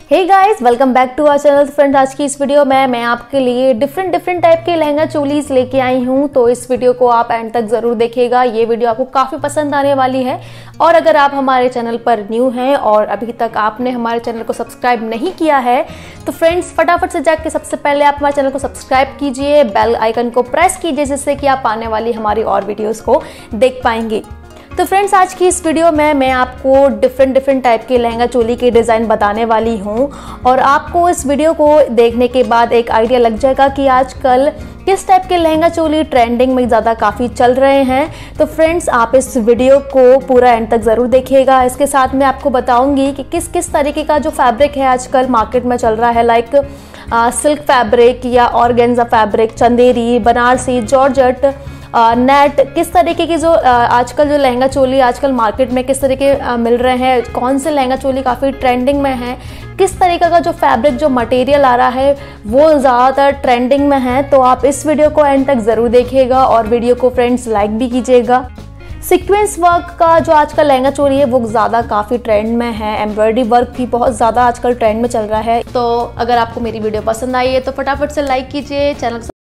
Hey guys, welcome back to our channel. Friends, आज की इस वीडियो में मैं आपके लिए डिफरेंट टाइप के लहंगा चोलीज लेके आई हूँ। तो इस वीडियो को आप एंड तक जरूर देखिएगा। ये वीडियो आपको काफी पसंद आने वाली है। और अगर आप हमारे चैनल पर न्यू हैं और अभी तक आपने हमारे चैनल को सब्सक्राइब नहीं किया है तो फ्रेंड्स फटाफट से जाके सबसे पहले आप हमारे चैनल को सब्सक्राइब कीजिए, बेल आइकन को प्रेस कीजिए, जिससे कि आप आने वाली हमारी और वीडियोस को देख पाएंगे। तो फ्रेंड्स, आज की इस वीडियो में मैं आपको डिफरेंट टाइप के लहंगा चोली के डिज़ाइन बताने वाली हूँ और आपको इस वीडियो को देखने के बाद एक आइडिया लग जाएगा कि आजकल किस टाइप के लहंगा चोली ट्रेंडिंग में ज़्यादा काफ़ी चल रहे हैं। तो फ्रेंड्स, आप इस वीडियो को पूरा एंड तक ज़रूर देखिएगा। इसके साथ मैं आपको बताऊंगी कि किस किस तरीके का जो फैब्रिक है आजकल मार्केट में चल रहा है, लाइक सिल्क फैब्रिक या organza fabric, Chanderi, Banarasi, georgette, net, किस तरीके की जो आजकल जो लहंगा चोली आजकल मार्केट में किस तरीके मिल रहे हैं, कौन से लहंगा चोली काफ़ी ट्रेंडिंग में है, किस तरीके का जो फैब्रिक जो मटेरियल आ रहा है वो ज़्यादातर ट्रेंडिंग में है। तो आप इस वीडियो को एंड तक ज़रूर देखिएगा और वीडियो को फ्रेंड्स लाइक भी कीजिएगा। सीक्वेंस वर्क का जो आजकल लहंगा चोली है वो ज़्यादा काफ़ी ट्रेंड में है। एम्ब्रॉयडरी वर्क भी बहुत ज़्यादा आजकल ट्रेंड में चल रहा है। तो अगर आपको मेरी वीडियो पसंद आई है तो फटाफट से लाइक कीजिए, चैनल